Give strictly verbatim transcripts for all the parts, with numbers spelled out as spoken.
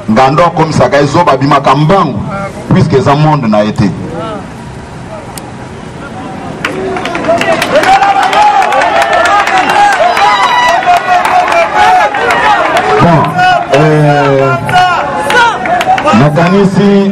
ngando comme ça kaizo babima kambangu puisque ça monde n'a été. Bon, euh, nakanisi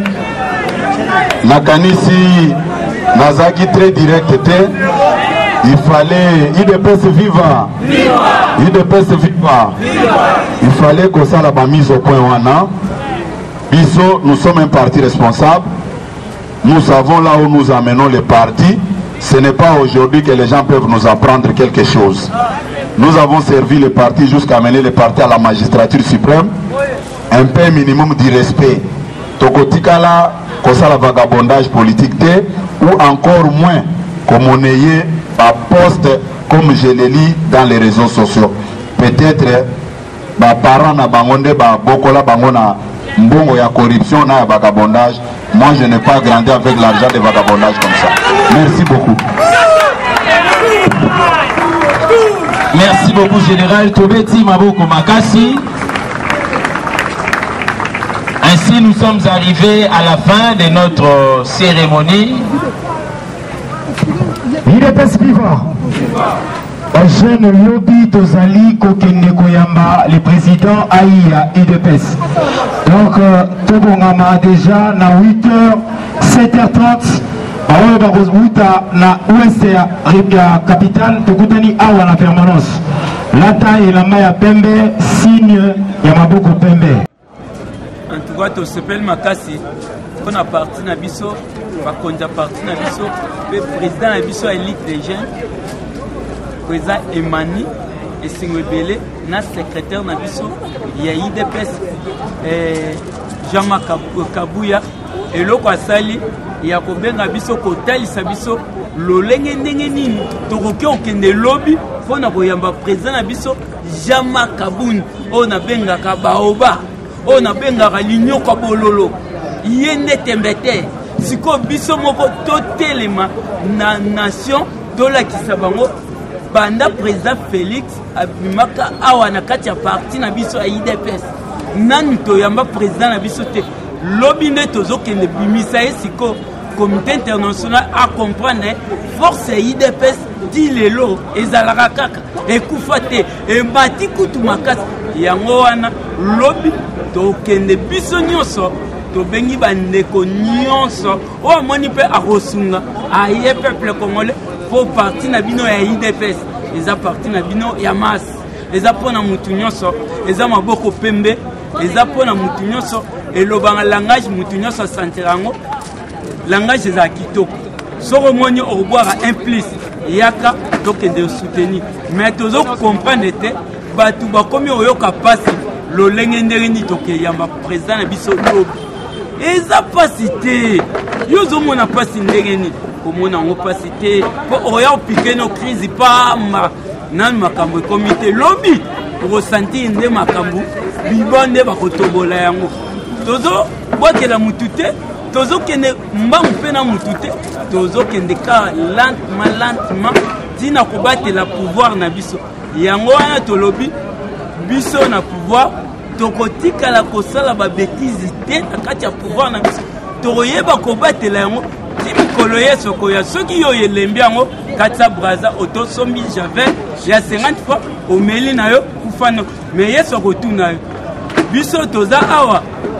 nakanisi nazaki très direct était. Il fallait I D P S viva, I D P S viva. Il fallait que ça la mise au point wana. Biso, nous sommes un parti responsable. Nous savons là où nous amenons les partis. Ce n'est pas aujourd'hui que les gens peuvent nous apprendre quelque chose. Nous avons servi les partis jusqu'à amener les partis à la magistrature suprême. Un peu minimum de respect. Tokotikala, que ça la vagabondage politique té, ou encore moins comme on ait un poste comme je le lis dans les réseaux sociaux. Peut-être les parents na bangonde ba bokola bangona mbongo ya corruption na vagabondage. Moi je n'ai pas grandi avec l'argent de vagabondage comme ça. Merci beaucoup. Merci beaucoup général Tobeti Maboko Makasi. Ainsi nous sommes arrivés à la fin de notre cérémonie. I D P S viva. Jeune lobby Tozali Kokende Koyamba, le président Aïa I D P S. Donc, Tobongama déjà na huit heures, sept heures trente. Awa Barozouta na ouest ya capitale Tokutani Awa na permanence. Lata et la Maya Pembe, signe Yamaboko Pembe. En tout cas, tu s'appelles Makasi. On a parti na biso, on a parti na biso, le président na biso élite des jeunes, président Emani et Singwebele, na secrétaire na biso, il y a I D P S, Jean-Marc Kabouya, et l'autre Sali, il y a combien na biso Kotali Sabiso, l'olenge ndenge nini, toroki okende lobby, pour na koyamba président na biso, Jean-Marc Kaboun, on a benga Kabaoba. On a bien l'union Kabololo. Yende tembete. Si ko biso moko totelema na nation de la Kisabango, banda président Félix abimaka awa na kati ya parti na biso a I D P S. Nani to yamba président na biso te. Lobby ne tozo kende bimisa siko comité international à comprendre force I D P S di lelo ezalaka kaka ekufate e mati kutu makasi yango wana lobby tokende biso nyonso tobengi bandeko nyonso o amoni mpe akosunga aye peuple congolais po parti na bino ya I D P S eza parti na bino ya masse eza mpona mutu nyonso eza maboko pembe eza mpona mutu nyonso elobanga langage mutu nyonso asantirango langage eza kitoko soko moni oboira implice yaka tokende soutenir mais tozo comprendre te batu bakomi oyoka pasi lolenge ndenge ni toke yamba président na biso lobi eza pasi te yozo mona pasi ndenge ni komona ngo pasi te po oya opike no crise pa ma nan makambo comité lobi ressentir nde makambo bibonde bakotobola yango tozo bokela mutute tozo kende mbangu pe na mutute tozo kende ka lentement lentement tina kobatela pouvoir na biso yango wana tolobi biso na pouvoir tokotika la kosala ba bêtise te na kati ya pouvoir na biso toyeba kobatela yango ti mikolo yeso koya soki yo yelembi yango kati ya braza auto sombi javel ya cinquante fois omeli na yo kufano mais yeso kotuna yo biso toza awa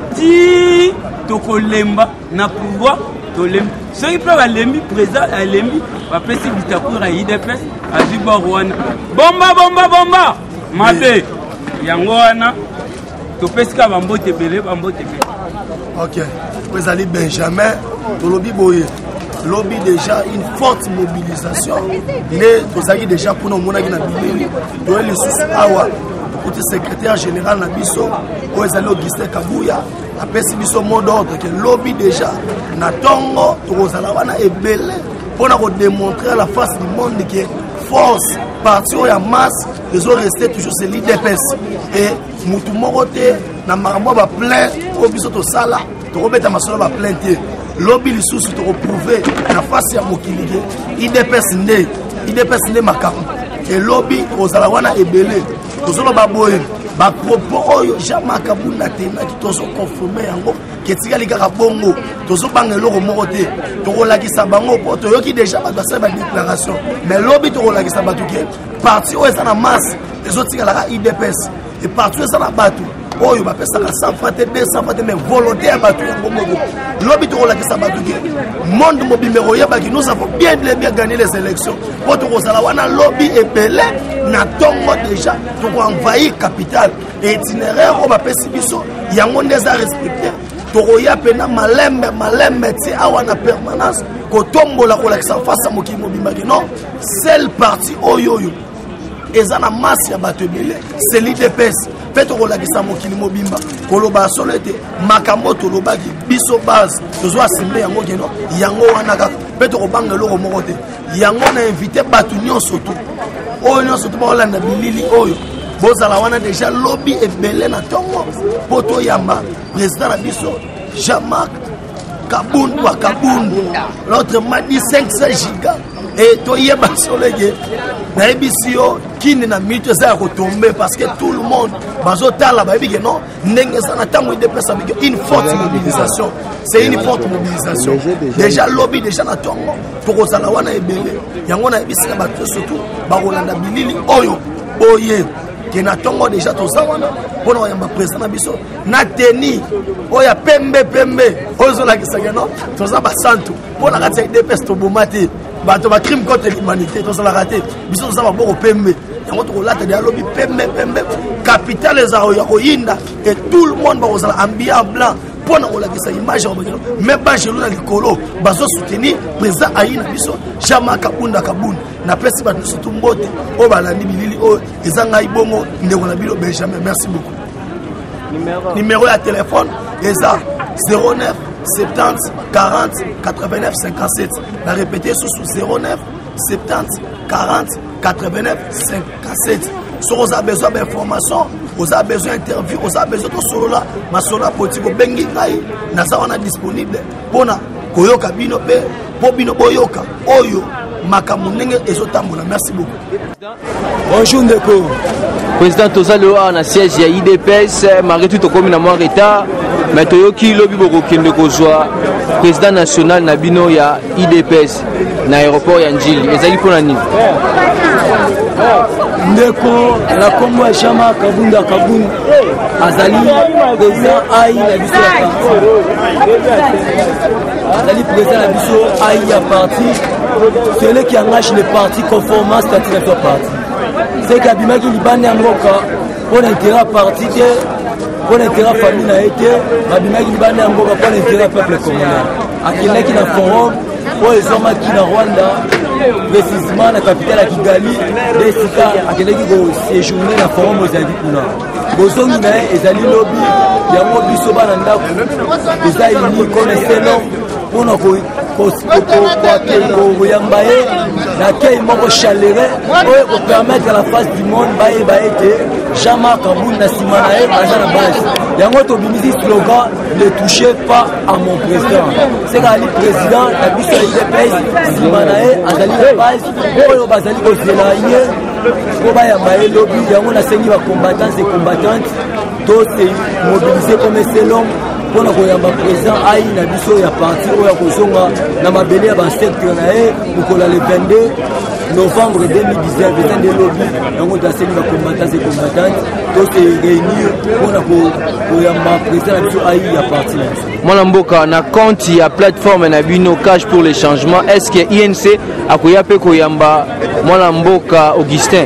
ti tokolemba na pouvoir tolemba soki mpe balembi président alembi bapesi bitakura I D P S azwi bor wana bomba bomba bomba mabe yango wana topesika bambote ebele bambote ebele. Ok, président Benjamin tolobi boye lobi déjà une forte mobilisation ne tozaki déjà pour nous monaki na bileli toye lisusu awa côté secrétaire général na biso oyo ezali Augustin Kabouya apesi biso mot d'ordre que lobby déjà na tongo tokozala wana ebele mpona kodémontrer à la face du monde que force parti oyo ya masse ezo rester toujours c'est l'I D P S et mutu moko te na makambo ba plein oyo biso tosala tokobeta masolo ba plein te lobby lisusu tokoprouve na face ya mokili ke I D P S nde I D P S nde makambo et lobby kozala wana ebele tozoloba boye ba propos oyo Jean-Marc Kabunda tena ki tozo confirmer yango ke tikali kaka bongo tozo bangelo ko moko te to kolakisa bango po to yoki déjà ba sa ba déclaration mais lobi to kolakisa batu ke parti oyo ça na masse les autres tikala I D P S et parti oyo ça na batu oyo ba pesa cent francs deux cents francs mais volontaire batu yango moko lobi to kolakisa batu ke monde mobimero ya baki nous avons bien bien gagné les élections po to kozala wana lobby ebele na tongo déjà to ko envahir capitale et itinéraire o ba pesi biso yango ndeza respecter to koya pena malembe malembe ti awa na permanence ko tombola ko lakisa face moki mobimaki non seul parti oyo oyo ezana masse ya bato ebele c'est l'I D P S fait to kolakisa mokili mobimba koloba solo ete makambo to lobaki biso base tozo asimbe yango keno yango wana ka pe to kobanga loko moko te yango na invité bato nyonso to oyo nyonso to baolanda bilili oyo bozala wana déjà lobby ebele na tongo poto yamba président na biso Jean-Marc Kabunda wa Kabunda l'autre m'a dit cinq cents gigas et to yeba solege na ebisio kini na mito za ko tomber parce que tout le monde bazo tala ba bige non ndenge sana tango ide pesa bige une forte mobilisation c'est une forte mobilisation déjà lobby déjà na tongo pour sala wana ebele yango na ebisika ba surtout ba rolanda bilili oyo boye kena tongo déjà to sawana pona yamba président na biso na teni oya pembe pembe ozo la kisaka non to za ba santo pona kati I D P S to bomate bato ba crime contre l'humanité to za la raté biso to za ba boko pembe yango to lata de lobby pembe pembe capitale za ya koyinda et tout le monde ba ozala ambiance blanc pona olakisa image ya bakino même ba jelo na likolo bazo soutenir président aina biso Jean-Marc Kabunda Kabunda na pesi bato surtout mbote o balandi bilili o ezanga ibongo ndeko na bilo Benjamin merci beaucoup numéro numéro ya téléphone eza zéro neuf soixante-dix quarante quatre-vingt-neuf cinquante-sept la répéter sous zéro neuf soixante-dix quarante quatre-vingt-neuf cinquante-sept si vous avez besoin d'informations, vous avez besoin d'interviews, vous avez besoin de solo là, ma solo politico bengi ngai na sawana disponible pona koyoka bino pe po bino boyoka oyo makamunenge ezotambola. Merci beaucoup. Bonjour Ndeko. Président Tozalo a na siège ya I D P S malgré tout comme na moi retard mais toyoki lobi boko kende kozwa président national na bino ya I D P S na aéroport ya Njili ezali pona nini? Ndeko la Congo ya Jean-Marc Kabunda Kabunda azali président ai na biso ya azali président na biso ai ya parti celui qui engage le parti conformément à statut de son parti c'est qu'abima qui libane en moka pour l'intérêt parti pour l'intérêt famille na été abima qui libane en moka pour l'intérêt peuple congolais akina qui na forum pour les hommes qui na Rwanda précisément la capitale à Kigali desika akeleki ko séjourner na forum Mozambique kuna bozongi na ezali lobby ya mobi soba na ndako eza ini comme selon pour na ko ko ko ko yambaye na kei moko chalere pour permettre à la face du monde baye baye Jean-Marc Kabunda simana e aja na base yango to bimisi slogan ne touchez pas à mon président c'est que le président la biso I D P S simana e azali na base oyo bazali ko zelaye ko ba yambaye lobby yango na sengi ba combattants et combattantes to se mobiliser comme selon pour koyamba président ai na biso ya parti oyo kozonga na mabele ya ba secteur na e ukola le vingt-deux novembre deux mille dix-neuf étant des lobbies yango taseli ba combattants et combattantes to se réunir pour koyamba président na biso ai ya parti na biso mwana mboka na compte ya plateforme na bino cash pour les changements est-ce que I N C akoya pe koyamba mwana mboka Augustin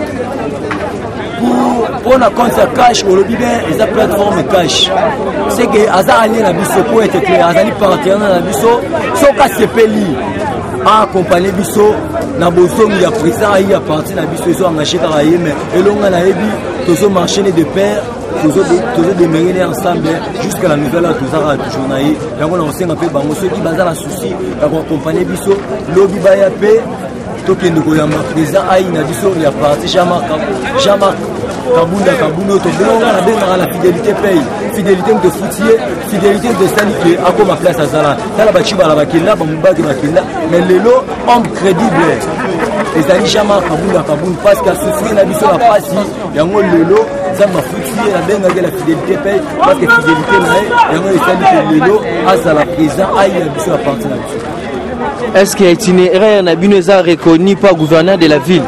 pour na compte ya cash au lobby ben eza plateforme cash c'est que aza allié na biso pour être clair azali partenaire na biso soka sepeli a accompagner biso na bozongi ya président ai ya parti na biso ezo engagé kaka ye mais elonga na yebi tozo marcher de pair tozo tozo démarrer ensemble jusqu'à la nouvelle heure tozara toujours na ye yango na osenga pe bango soki baza na souci ya ko accompagner biso lobby ba ya pe tokende koyamba président ai na biso ya parti Jean-Marc Jean-Marc Kabunda Kabunda to belonga na benga la fidélité paye fidélité de foutier fidélité de stalité à comme place à Zala tala bachiba la bakenda ba mubaki bakenda mais lelo homme crédible ezali jamais kabunda kabunda parce que souffrir na biso la pasi yango lelo ça m'a frustré la benga la fidélité paye parce que fidélité na yango esali lelo asa la président aïe ya biso à partir de biso. Est-ce que itinéraire na bino eza reconnu par gouverneur de la ville?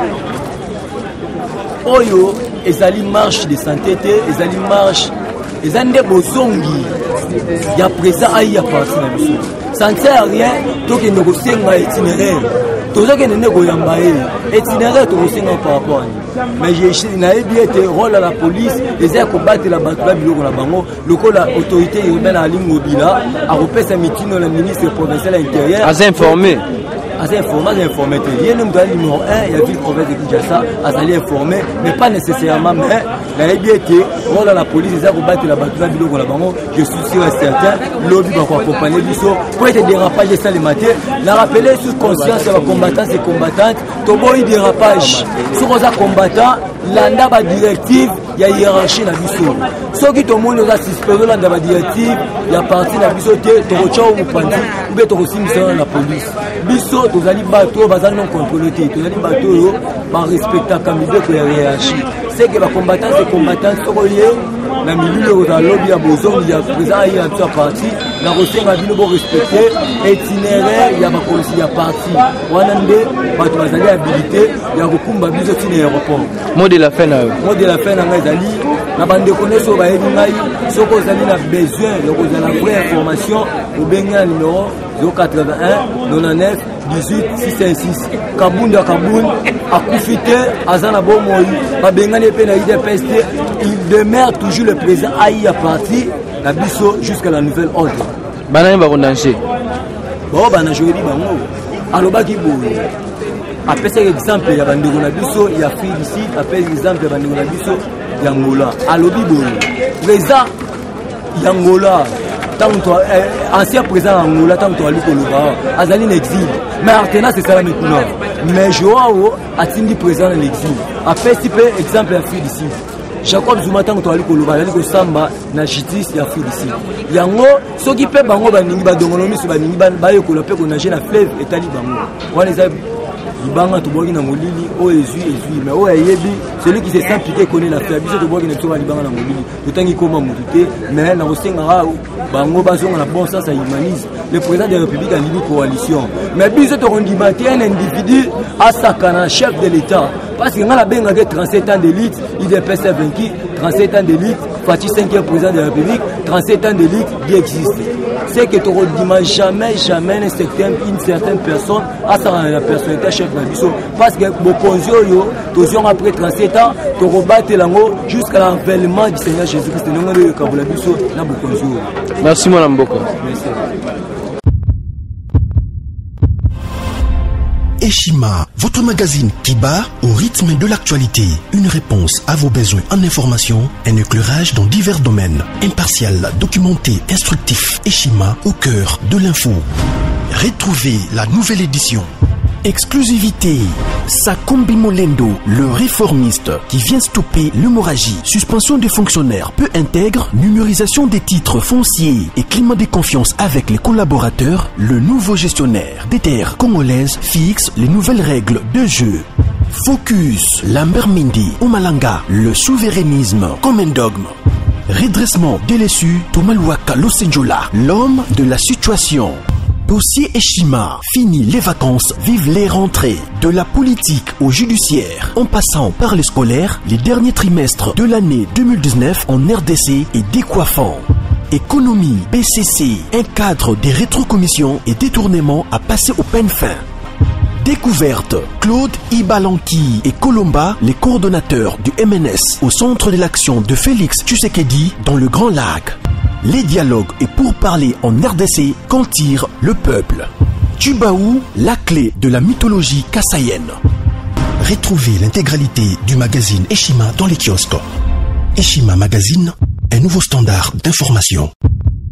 Oyo ezali marche de santé te ezali marche ezali nde bozongi ya président aïe à partir de biso. Ça ne sert à rien donc il ne kosenga itinéraire tozokende nde koyamba ye itinéraire tokosenga par rapport à mais nayebi ete rôle à la police eza kobatela bato ba biloko na bango lokola autorité urbaine alingi mobila akopesa mitino na ministre provincial intérieur aza informé assez informé, informé. Il y a un numéro un, il y a ville province de Kinshasa, Azali informé, mais pas nécessairement, mais il y a bien été, on a la police, ils ont battu la bataille, je suis sûr et certain, lobby va accompagner Bisso, pour être dérapage et ça les matin, la rappeler sur conscience de combattants et combattantes, Tobo y dérapage, sur les combattants, l'anda ba directive, il y a hiérarchie dans Bisso. Ceux qui tout le monde a suspecté l'anda ba directive, il y a parti dans Bisso, Toro Chao ou Pandi, ou bien Toro Sim dans la police. Bisso, tozali bateau, bazali non contrôlé, tozali bateau, par respectant comme il faut hiérarchie. C'est que les combattants et combattants sont reliés. Na milieu dans lobby à Bozon, il y a présent il y a toute partie. La recette a bien respecter itinéraire, il y a ma police, il y a parti. Wanande, bateau bazali habilité, il y a beaucoup de biso sur l'aéroport. Mot de la fin là. Mot de la fin là, bazali. Na bande connaître sur baebi ngai, so ko zali na besoin, donc on a la vraie information au benga numéro zéro quatre-vingt-un quatre-vingt-neuf dix-huit six cent six. Kabunda Kaboun a profité Azana Bomoyi, Babengane Pena I D P S T, il demeure toujours le président Aïe à partir la Bisso jusqu'à la nouvelle ordre. Banane Barondanger. Bon, Banajori Bango. Alobaki Boy. Après cet exemple, il y a Bandego na Bisso, il y a Fille ici, après l'exemple, il y a Bandego na Bisso, il y a Angola. Alobi Boy. Président Yangola. Ancien président Angola, tant que tu as lu le Azali l'exil. Mais Artena, c'est ça maintenant. Mais Joao a tindi présent dans l'exil. Après, si peu exemple, il y a fait ici. Jacob Zuma, tant que tu as lu le Samba, il y a Samba, na justice, il y a fait ici. Yango, ceux qui peuvent bango baningi badongolomi sur baningi bayo ko la pe ko nager na fleuve et tali bango. Wana za ibanga to bogi na molili o ezui ezui mais o ayebi celui qui se sent piqué connaît la fleuve biso to bogi na tsoba libanga na molili. Totangi koma mutute mais na kosenga bango bazonga na bon sens à humanisme. Le président de la République a une coalition. Mais biso to kondi bati un individu à sakana chef de l'État parce que ngala benga que trente-sept ans d'élite, il D P S vaincu, trente-sept ans d'élite, Fatih cinquième président de la République, trente-sept ans d'élite qui existe. C'est que tu ne dis jamais, jamais une certaine, une certaine personne à la personnalité chef de la parce que Bokonzio, toujours après trente-sept ans, tu rebattes l'ango jusqu'à l'avènement du Seigneur Jésus-Christ. Merci, mon Mboko. Merci. Eshima, votre magazine qui bat au rythme de l'actualité. Une réponse à vos besoins en information, un éclairage dans divers domaines. Impartial, documenté, instructif. Eshima au cœur de l'info. Retrouvez la nouvelle édition. Exclusivité. Sakombi Molendo, le réformiste qui vient stopper l'hémorragie, suspension des fonctionnaires peu intègre, numérisation des titres fonciers et climat de confiance avec les collaborateurs, le nouveau gestionnaire des terres congolaises fixe les nouvelles règles de jeu. Focus, Lambert Mindi, Omalanga, le souverainisme comme un dogme. Redressement délaissé, Tomaluaka Losenjola, l'homme de la situation. Dossier Eshima, fini les vacances, vive les rentrées. De la politique au judiciaire, en passant par les scolaires, les derniers trimestres de l'année deux mille dix-neuf en R D C est décoiffant. Économie, B C C, un cadre des rétrocommissions et détournements à passer au peine fin. Découverte, Claude Ibalanki et Colomba, les coordonnateurs du M N S au centre de l'action de Félix Tshisekedi dans le Grand Lac. Les dialogues et pourparlers en R D C qu'en tire le peuple. Tubaou, la clé de la mythologie kassaïenne. Retrouvez l'intégralité du magazine Eshima dans les kiosques. Eshima Magazine, un nouveau standard d'information.